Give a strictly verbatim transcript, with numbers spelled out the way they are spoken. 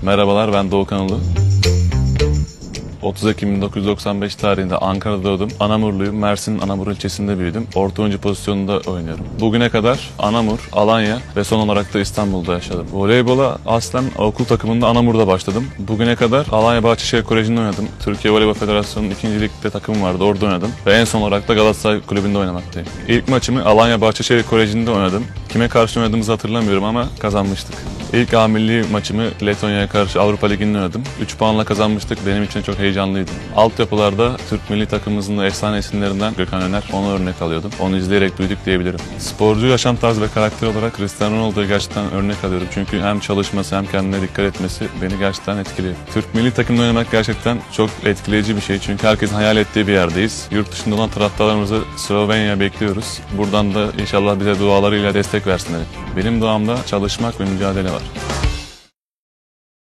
Merhabalar, ben Doğukan Ulu. otuz Ekim bin dokuz yüz doksan beş tarihinde Ankara'da doğdum. Anamurluyum. Mersin'in Anamur ilçesinde büyüdüm. Orta oyuncu pozisyonunda oynuyorum. Bugüne kadar Anamur, Alanya ve son olarak da İstanbul'da yaşadım. Voleybola aslen okul takımında Anamur'da başladım. Bugüne kadar Alanya Bahçeşehir Koleji'nde oynadım. Türkiye Voleybol Federasyonu'nun ikinci ligde takımım vardı. Orada oynadım. Ve en son olarak da Galatasaray Kulübü'nde oynamaktayım. İlk maçımı Alanya Bahçeşehir Koleji'nde oynadım. Kime karşı oynadığımızı hatırlamıyorum ama kazanmıştık. İlk A milli maçımı Letonya'ya karşı Avrupa Ligi'nde oynadım. üç puanla kazanmıştık. Benim için çok heyecanlıydı. Altyapılarda Türk milli takımımızın da efsane isimlerinden Gökhan Öner, onu örnek alıyordum. Onu izleyerek büyüdük diyebilirim. Sporcu yaşam tarzı ve karakter olarak Cristiano Ronaldo'yu gerçekten örnek alıyorum. Çünkü hem çalışması hem kendine dikkat etmesi beni gerçekten etkiliyor. Türk milli takımda oynamak gerçekten çok etkileyici bir şey. Çünkü herkesin hayal ettiği bir yerdeyiz. Yurt dışında olan taraftarlarımızı Slovenya'ya bekliyoruz. Buradan da inşallah bize dualarıyla destek versinler. Benim duamda çalışmak ve mücadele var.